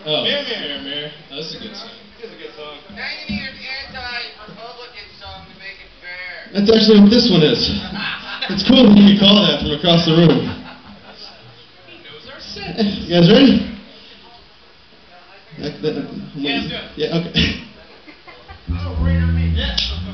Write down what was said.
Oh. Mirror, mirror, mirror. Oh, that's a good song. It's a good song. Now you need an anti-Republican song to make it fair. That's actually what this one is. It's cool that you can call that from across the room. He knows our set. You guys ready? Yeah, let's do it. Yeah, okay. Oh, wait a minute. Yeah.